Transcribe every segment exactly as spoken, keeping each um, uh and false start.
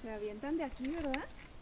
Se avientan de aquí, ¿verdad?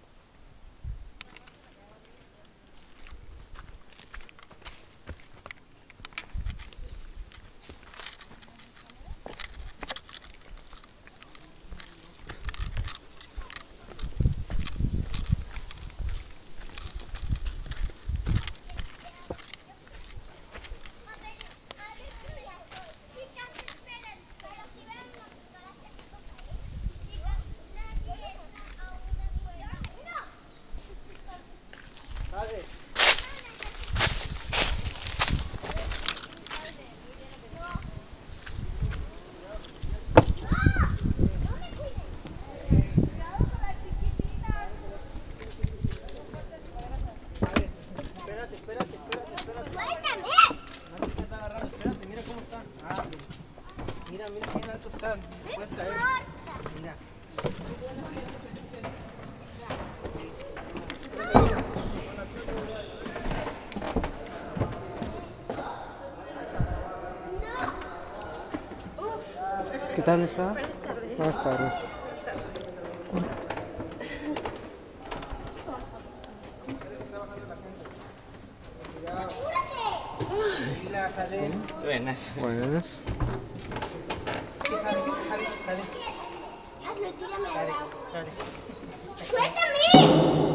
Mira, mira qué alto están. Puedes caer. Mira. ¿Qué tal está? Buenas tardes. Buenas tardes. Buenas. Buenas. Hazlo, tírame al agua. ¡Suéltame!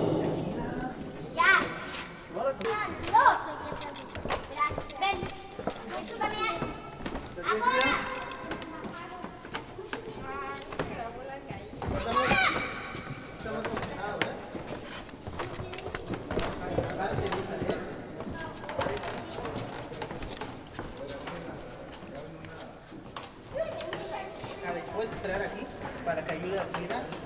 Ya. No, ven. Ayúdame. Ahora. ¿Puedes esperar aquí para que ayude a Frida?